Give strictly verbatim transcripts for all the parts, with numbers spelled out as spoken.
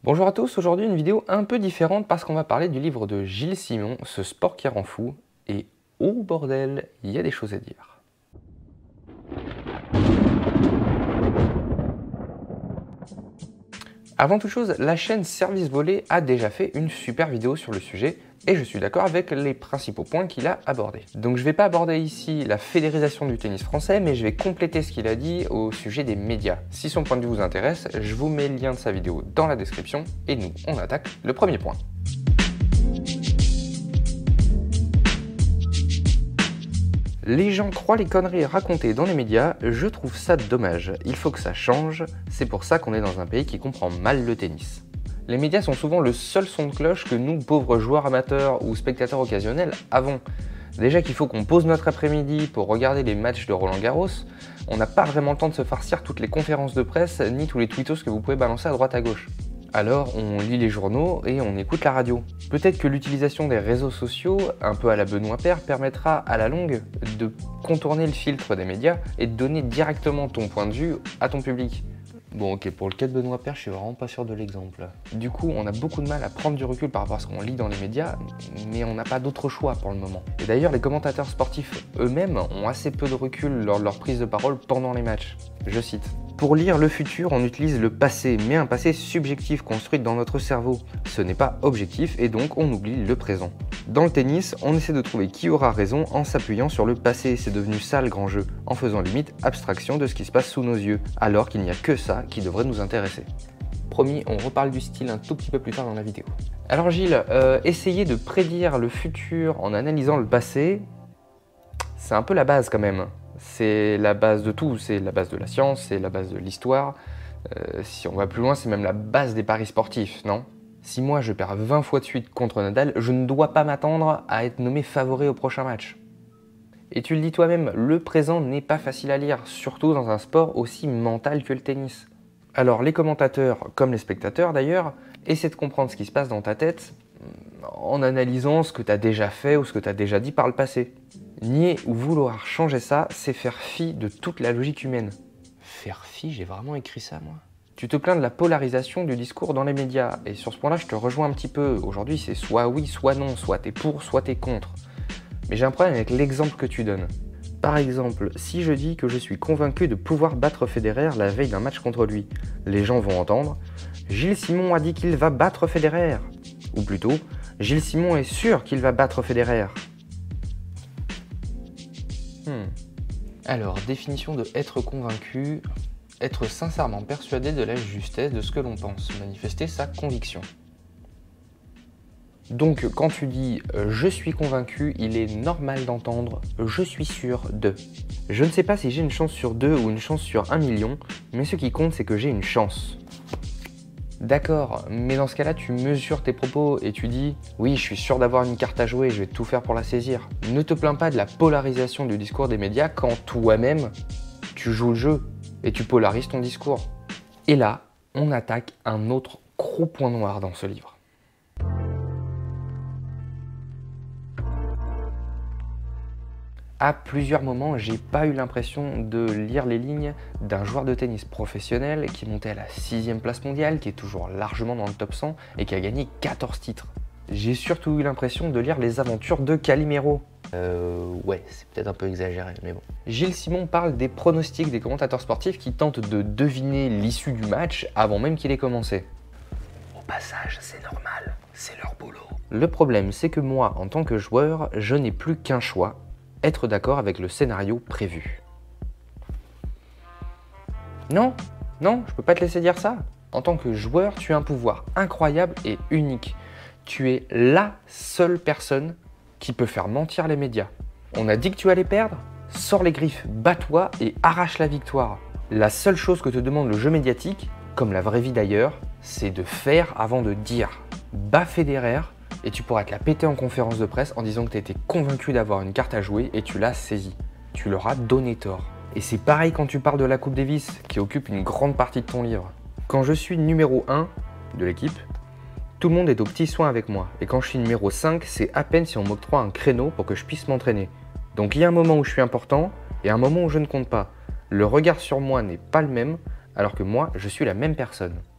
Bonjour à tous, aujourd'hui une vidéo un peu différente parce qu'on va parler du livre de Gilles Simon, Ce sport qui rend fou, et oh bordel, il y a des choses à dire. Avant toute chose, la chaîne Service Volé a déjà fait une super vidéo sur le sujet et je suis d'accord avec les principaux points qu'il a abordés. Donc je ne vais pas aborder ici la fédérisation du tennis français, mais je vais compléter ce qu'il a dit au sujet des médias. Si son point de vue vous intéresse, je vous mets le lien de sa vidéo dans la description et nous, on attaque le premier point. Les gens croient les conneries racontées dans les médias, je trouve ça dommage. Il faut que ça change, c'est pour ça qu'on est dans un pays qui comprend mal le tennis. Les médias sont souvent le seul son de cloche que nous, pauvres joueurs amateurs ou spectateurs occasionnels, avons. Déjà qu'il faut qu'on pose notre après-midi pour regarder les matchs de Roland Garros, on n'a pas vraiment le temps de se farcir toutes les conférences de presse ni tous les tweetos que vous pouvez balancer à droite à gauche. Alors on lit les journaux et on écoute la radio. Peut-être que l'utilisation des réseaux sociaux, un peu à la Benoît Paire, permettra à la longue de contourner le filtre des médias et de donner directement ton point de vue à ton public. Bon ok, pour le cas de Benoît Paire, je suis vraiment pas sûr de l'exemple. Du coup, on a beaucoup de mal à prendre du recul par rapport à ce qu'on lit dans les médias, mais on n'a pas d'autre choix pour le moment. Et d'ailleurs, les commentateurs sportifs eux-mêmes ont assez peu de recul lors de leur prise de parole pendant les matchs. Je cite. Pour lire le futur, on utilise le passé, mais un passé subjectif construit dans notre cerveau. Ce n'est pas objectif et donc on oublie le présent. Dans le tennis, on essaie de trouver qui aura raison en s'appuyant sur le passé, c'est devenu ça le grand jeu, en faisant limite abstraction de ce qui se passe sous nos yeux, alors qu'il n'y a que ça qui devrait nous intéresser. Promis, on reparle du style un tout petit peu plus tard dans la vidéo. Alors Gilles, euh, essayer de prédire le futur en analysant le passé, c'est un peu la base quand même. C'est la base de tout, c'est la base de la science, c'est la base de l'histoire. Euh, si on va plus loin, c'est même la base des paris sportifs, non? Si moi je perds vingt fois de suite contre Nadal, je ne dois pas m'attendre à être nommé favori au prochain match. Et tu le dis toi-même, le présent n'est pas facile à lire, surtout dans un sport aussi mental que le tennis. Alors les commentateurs, comme les spectateurs d'ailleurs, essaient de comprendre ce qui se passe dans ta tête en analysant ce que tu as déjà fait ou ce que tu as déjà dit par le passé. Nier ou vouloir changer ça, c'est faire fi de toute la logique humaine. Faire fi, j'ai vraiment écrit ça moi. Tu te plains de la polarisation du discours dans les médias, et sur ce point-là, je te rejoins un petit peu. Aujourd'hui, c'est soit oui, soit non, soit t'es pour, soit t'es contre. Mais j'ai un problème avec l'exemple que tu donnes. Par exemple, si je dis que je suis convaincu de pouvoir battre Federer la veille d'un match contre lui, les gens vont entendre « Gilles Simon a dit qu'il va battre Federer » ou plutôt « Gilles Simon est sûr qu'il va battre Federer ». Hmm. Alors, définition de être convaincu, être sincèrement persuadé de la justesse de ce que l'on pense, manifester sa conviction. Donc, quand tu dis euh, « je suis convaincu », il est normal d'entendre « je suis sûr de ». Je ne sais pas si j'ai une chance sur deux ou une chance sur un million, mais ce qui compte, c'est que j'ai une chance. D'accord, mais dans ce cas-là, tu mesures tes propos et tu dis « oui, je suis sûr d'avoir une carte à jouer, je vais tout faire pour la saisir ». Ne te plains pas de la polarisation du discours des médias quand toi-même, tu joues le jeu et tu polarises ton discours. Et là, on attaque un autre gros point noir dans ce livre. À plusieurs moments, j'ai pas eu l'impression de lire les lignes d'un joueur de tennis professionnel qui montait à la sixième place mondiale, qui est toujours largement dans le top cent et qui a gagné quatorze titres. J'ai surtout eu l'impression de lire les aventures de Calimero. Euh, ouais, c'est peut-être un peu exagéré, mais bon. Gilles Simon parle des pronostics des commentateurs sportifs qui tentent de deviner l'issue du match avant même qu'il ait commencé. Au passage, c'est normal, c'est leur boulot. Le problème, c'est que moi, en tant que joueur, je n'ai plus qu'un choix. Être d'accord avec le scénario prévu. Non, non, je peux pas te laisser dire ça. En tant que joueur, tu as un pouvoir incroyable et unique. Tu es la seule personne qui peut faire mentir les médias. On a dit que tu allais perdre? Sors les griffes, bats-toi et arrache la victoire. La seule chose que te demande le jeu médiatique, comme la vraie vie d'ailleurs, c'est de faire avant de dire. Bats Federer, et tu pourras te la péter en conférence de presse en disant que tu étais convaincu d'avoir une carte à jouer et tu l'as saisie. Tu leur as donné tort. Et c'est pareil quand tu parles de la Coupe Davis, qui occupe une grande partie de ton livre. Quand je suis numéro un de l'équipe, tout le monde est aux petits soins avec moi. Et quand je suis numéro cinq, c'est à peine si on m'octroie un créneau pour que je puisse m'entraîner. Donc il y a un moment où je suis important et un moment où je ne compte pas. Le regard sur moi n'est pas le même, alors que moi, je suis la même personne.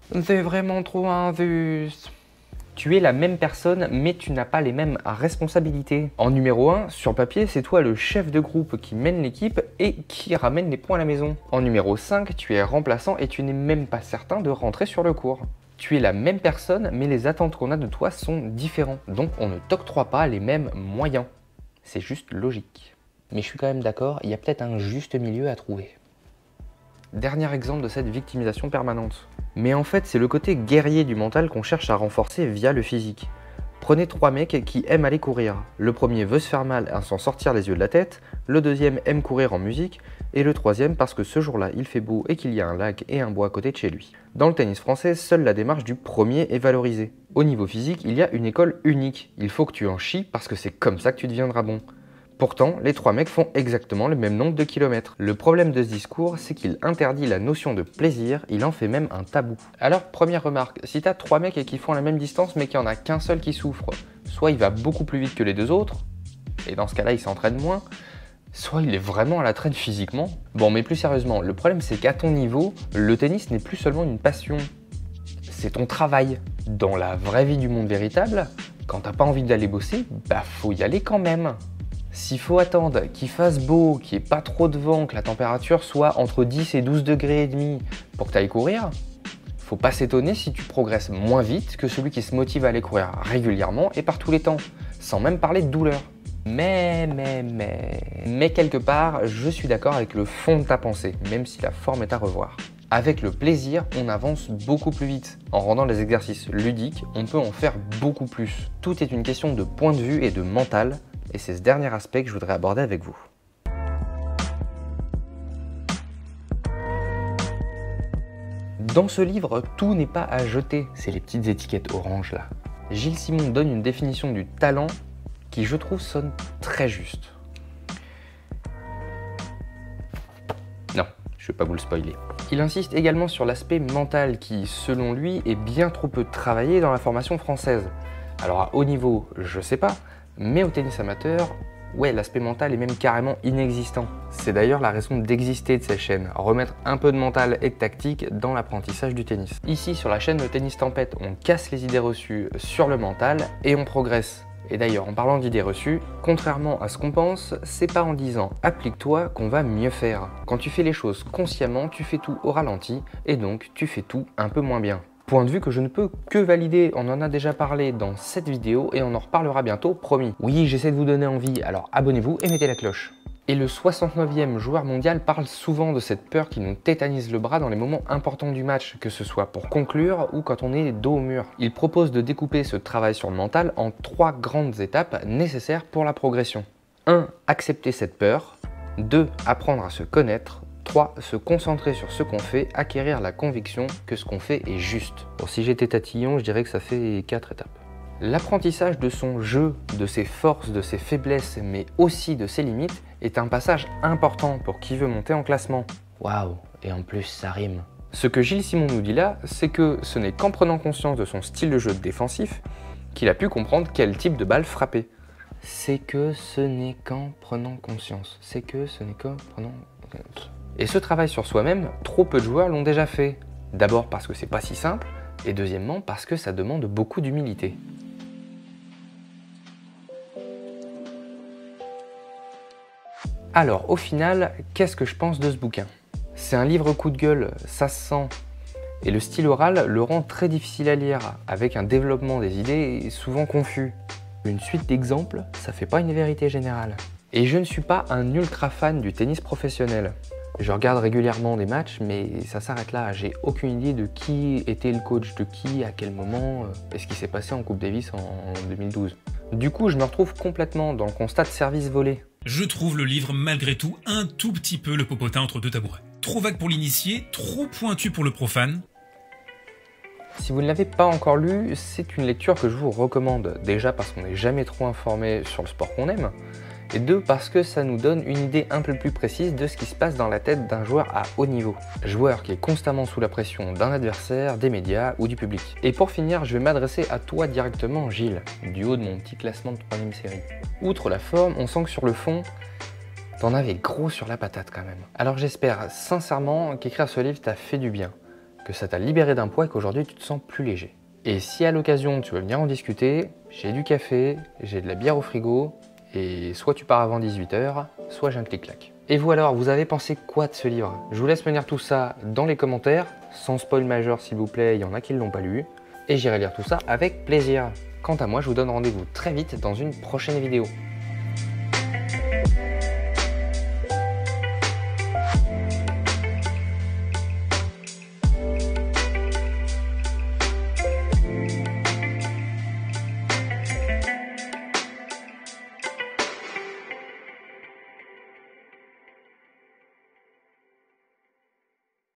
C'est vraiment trop injuste. Tu es la même personne, mais tu n'as pas les mêmes responsabilités. En numéro un, sur papier, c'est toi le chef de groupe qui mène l'équipe et qui ramène les points à la maison. En numéro cinq, tu es remplaçant et tu n'es même pas certain de rentrer sur le cours. Tu es la même personne, mais les attentes qu'on a de toi sont différentes. Donc on ne t'octroie pas les mêmes moyens. C'est juste logique. Mais je suis quand même d'accord, il y a peut-être un juste milieu à trouver. Dernier exemple de cette victimisation permanente. Mais en fait, c'est le côté guerrier du mental qu'on cherche à renforcer via le physique. Prenez trois mecs qui aiment aller courir. Le premier veut se faire mal à s'en sortir les yeux de la tête, le deuxième aime courir en musique, et le troisième parce que ce jour-là il fait beau et qu'il y a un lac et un bois à côté de chez lui. Dans le tennis français, seule la démarche du premier est valorisée. Au niveau physique, il y a une école unique. Il faut que tu en chies parce que c'est comme ça que tu deviendras bon. Pourtant, les trois mecs font exactement le même nombre de kilomètres. Le problème de ce discours, c'est qu'il interdit la notion de plaisir, il en fait même un tabou. Alors, première remarque, si t'as trois mecs qui font la même distance mais qu'il n'y en a qu'un seul qui souffre, soit il va beaucoup plus vite que les deux autres, et dans ce cas-là il s'entraîne moins, soit il est vraiment à la traîne physiquement. Bon, mais plus sérieusement, le problème c'est qu'à ton niveau, le tennis n'est plus seulement une passion, c'est ton travail. Dans la vraie vie du monde véritable, quand t'as pas envie d'aller bosser, bah faut y aller quand même. S'il faut attendre qu'il fasse beau, qu'il n'y ait pas trop de vent, que la température soit entre dix et douze degrés et demi pour que tu ailles courir, faut pas s'étonner si tu progresses moins vite que celui qui se motive à aller courir régulièrement et par tous les temps, sans même parler de douleur. Mais, mais, mais... Mais quelque part, je suis d'accord avec le fond de ta pensée, même si la forme est à revoir. Avec le plaisir, on avance beaucoup plus vite. En rendant les exercices ludiques, on peut en faire beaucoup plus. Tout est une question de point de vue et de mental, et c'est ce dernier aspect que je voudrais aborder avec vous. Dans ce livre, tout n'est pas à jeter, c'est les petites étiquettes oranges là. Gilles Simon donne une définition du talent qui, je trouve, sonne très juste. Non, je ne vais pas vous le spoiler. Il insiste également sur l'aspect mental qui, selon lui, est bien trop peu travaillé dans la formation française. Alors à haut niveau, je sais pas, mais au tennis amateur, ouais, l'aspect mental est même carrément inexistant. C'est d'ailleurs la raison d'exister de cette chaîne, remettre un peu de mental et de tactique dans l'apprentissage du tennis. Ici, sur la chaîne Le Tennis Tempête, on casse les idées reçues sur le mental et on progresse. Et d'ailleurs, en parlant d'idées reçues, contrairement à ce qu'on pense, c'est pas en disant « applique-toi » qu'on va mieux faire. Quand tu fais les choses consciemment, tu fais tout au ralenti et donc tu fais tout un peu moins bien. Point de vue que je ne peux que valider, on en a déjà parlé dans cette vidéo et on en reparlera bientôt, promis. Oui, j'essaie de vous donner envie, alors abonnez-vous et mettez la cloche. Et le soixante-neuvième joueur mondial parle souvent de cette peur qui nous tétanise le bras dans les moments importants du match, que ce soit pour conclure ou quand on est dos au mur. Il propose de découper ce travail sur le mental en trois grandes étapes nécessaires pour la progression. un Accepter cette peur. deux Apprendre à se connaître. trois Se concentrer sur ce qu'on fait, acquérir la conviction que ce qu'on fait est juste. Bon, si j'étais tatillon, je dirais que ça fait quatre étapes. L'apprentissage de son jeu, de ses forces, de ses faiblesses, mais aussi de ses limites, est un passage important pour qui veut monter en classement. Waouh, et en plus ça rime. Ce que Gilles Simon nous dit là, c'est que ce n'est qu'en prenant conscience de son style de jeu défensif qu'il a pu comprendre quel type de balle frapper. C'est que ce n'est qu'en prenant conscience. C'est que ce n'est qu'en prenant... Et ce travail sur soi-même, trop peu de joueurs l'ont déjà fait. D'abord parce que c'est pas si simple, et deuxièmement parce que ça demande beaucoup d'humilité. Alors, au final, qu'est-ce que je pense de ce bouquin? C'est un livre coup de gueule, ça se sent. Et le style oral le rend très difficile à lire, avec un développement des idées souvent confus. Une suite d'exemples, ça fait pas une vérité générale. Et je ne suis pas un ultra fan du tennis professionnel. Je regarde régulièrement des matchs, mais ça s'arrête là. J'ai aucune idée de qui était le coach de qui, à quel moment, et ce qui s'est passé en Coupe Davis en deux mille douze. Du coup, je me retrouve complètement dans le constat de service volé. Je trouve le livre malgré tout un tout petit peu le popotin entre deux tabourets. Trop vague pour l'initié, trop pointu pour le profane. Si vous ne l'avez pas encore lu, c'est une lecture que je vous recommande. Déjà parce qu'on n'est jamais trop informé sur le sport qu'on aime, et deux parce que ça nous donne une idée un peu plus précise de ce qui se passe dans la tête d'un joueur à haut niveau. Joueur qui est constamment sous la pression d'un adversaire, des médias ou du public. Et pour finir, je vais m'adresser à toi directement, Gilles, du haut de mon petit classement de troisième série. Outre la forme, on sent que sur le fond, t'en avais gros sur la patate quand même. Alors j'espère sincèrement qu'écrire ce livre t'a fait du bien, que ça t'a libéré d'un poids et qu'aujourd'hui tu te sens plus léger. Et si à l'occasion tu veux venir en discuter, j'ai du café, j'ai de la bière au frigo, et soit tu pars avant dix-huit heures, soit j'ai un clic-clac. Et vous alors, vous avez pensé quoi de ce livre? Je vous laisse me dire tout ça dans les commentaires, sans spoil majeur s'il vous plaît, il y en a qui ne l'ont pas lu, et j'irai lire tout ça avec plaisir. Quant à moi, je vous donne rendez-vous très vite dans une prochaine vidéo.